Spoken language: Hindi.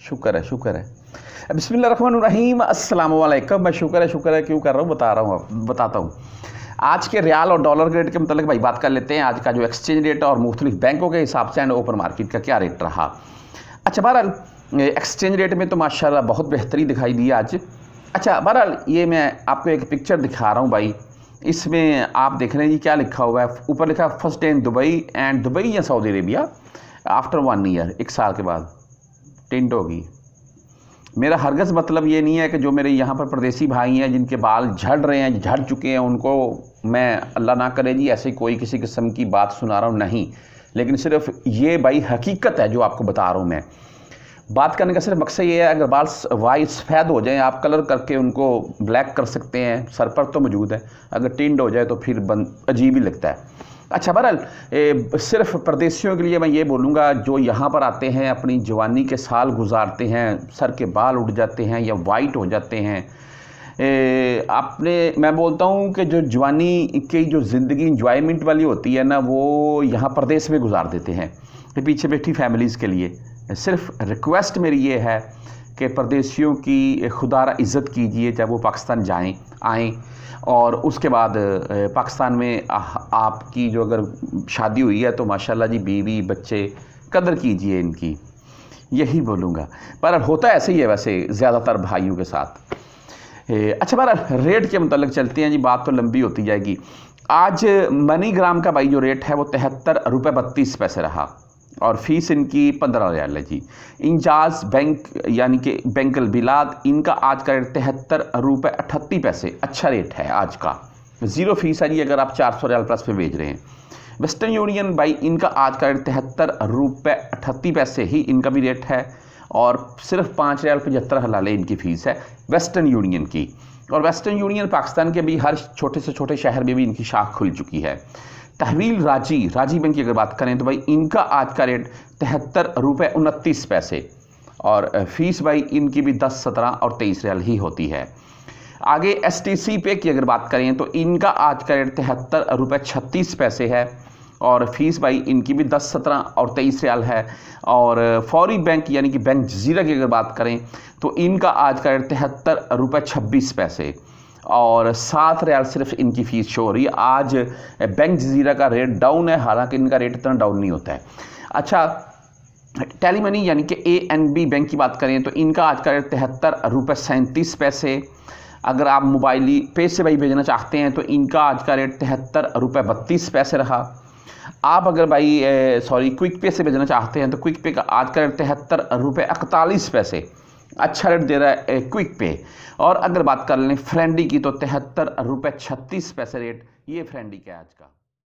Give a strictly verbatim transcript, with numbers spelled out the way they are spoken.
शुक्र है शुक्र है। बिस्मिल्लाहिर्रहमानिर्रहीम, अस्सलाम वालेकुम। मैं शुक्र है शुक्र है क्यों कर रहा हूँ बता रहा हूँ बताता हूँ। आज के रियाल और डॉलर के रेट के मतलब भाई बात कर लेते हैं। आज का जो एक्सचेंज रेट और मुख्तलिफ बैंकों के हिसाब से एंड ओपन मार्केट का क्या रेट रहा। अच्छा बहरहाल एक्सचेंज रेट में तो माशाल्लाह बहुत बेहतरी दिखाई दी आज। अच्छा बहरहाल ये मैं आपको एक पिक्चर दिखा रहा हूँ भाई, इसमें आप देख रहे हैं जी क्या लिखा हुआ है। ऊपर लिखा है first day in Dubai and Dubai या Saudi Arabia after one year, एक साल के बाद टिंट होगी। मेरा हरगज़ मतलब ये नहीं है कि जो मेरे यहाँ पर परदेसी भाई हैं जिनके बाल झड़ रहे हैं, झड़ चुके हैं, उनको मैं अल्लाह ना करे जी ऐसे कोई किसी किस्म की बात सुना रहा हूँ, नहीं। लेकिन सिर्फ ये भाई हकीकत है जो आपको बता रहा हूँ मैं। बात करने का सिर्फ मकसद ये है, अगर बाल वाइट सफ़ेद हो जाएं आप कलर करके उनको ब्लैक कर सकते हैं, सर पर तो मौजूद है। अगर टिंड हो जाए तो फिर बंद अजीब ही लगता है। अच्छा बहरहाल सिर्फ परदेशियों के लिए मैं ये बोलूँगा जो यहाँ पर आते हैं अपनी जवानी के साल गुजारते हैं, सर के बाल उड़ जाते हैं या वाइट हो जाते हैं, आपने मैं बोलता हूँ कि जो जवानी की जो ज़िंदगी इंजॉयमेंट वाली होती है ना, वो यहाँ परदेश में गुजार देते हैं पीछे बैठी फैमिलीज़ के लिए। सिर्फ रिक्वेस्ट मेरी ये है कि परदेशियों की खुदारा इज़्ज़त कीजिए जब वो पाकिस्तान जाएं आएँ, और उसके बाद पाकिस्तान में आपकी जो अगर शादी हुई है तो माशाल्लाह जी बीवी बच्चे कदर कीजिए इनकी, यही बोलूँगा। पर होता ऐसे ही है वैसे ज़्यादातर भाइयों के साथ। अच्छा बहरहाल रेट के मुतालिक चलते हैं जी, बात तो लंबी होती जाएगी। आज मनी ग्राम का भाई जो रेट है वो तिहत्तर रुपये बत्तीस पैसे रहा और फ़ीस इनकी पंद्रह रियाल है जी। इंजाज बैंक यानी कि बैंक बिलाद, इनका आज का रेट तिहत्तर रुपये अठत्ती पैसे, अच्छा रेट है आज का, ज़ीरो फीस है जी अगर आप चार सौ रियाल प्लस पे भेज रहे हैं। वेस्टर्न यूनियन भाई इनका आज का रेट तिहत्तर रुपये अठत्ती पैसे ही इनका भी रेट है और सिर्फ पाँच रियाल पचहत्तर हलाले इनकी फ़ीस है वेस्टर्न यूनियन की। और वेस्टर्न यूनियन पाकिस्तान के भी हर छोटे से छोटे शहर में भी इनकी शाख खुल चुकी है। तहवील राजी राजी बैंक की अगर बात करें तो भाई इनका आज का रेट तिहत्तर रुपये उनतीस पैसे और फीस भाई इनकी भी दस सत्रह और तेईस रियाल ही होती है। आगे एस टी सी पे की अगर बात करें तो इनका आज का रेट तिहत्तर रुपये छत्तीस पैसे है और फीस भाई इनकी भी दस सत्रह और तेईस रियाल है। और फौरी बैंक यानी कि बैंक जजीरा की अगर बात करें तो इनका आज का रेट तिहत्तर रुपये छब्बीस पैसे और सात रियाल सिर्फ इनकी फ़ीस शो हो रही है। आज बैंक जजीरा का रेट डाउन है, हालांकि इनका रेट इतना डाउन नहीं होता है। अच्छा टेली मनी यानी कि ए एन बी बैंक की बात करें तो इनका आज का रेट तिहत्तर रुपये सैंतीस पैसे। अगर आप मोबाइली पे से भाई भेजना चाहते हैं तो इनका आज का रेट तिहत्तर रुपये बत्तीस पैसे रहा। आप अगर भाई सॉरी क्विक पे से भेजना चाहते हैं तो क्विक पे का आज का रेट तिहत्तर रुपये इकतालीस पैसे, अच्छा रेट दे रहा है क्विक पे। और अगर बात कर लें फ्रेंडी की तो तिहत्तर रुपये छत्तीस पैसे रेट, ये फ्रेंडी का आज का।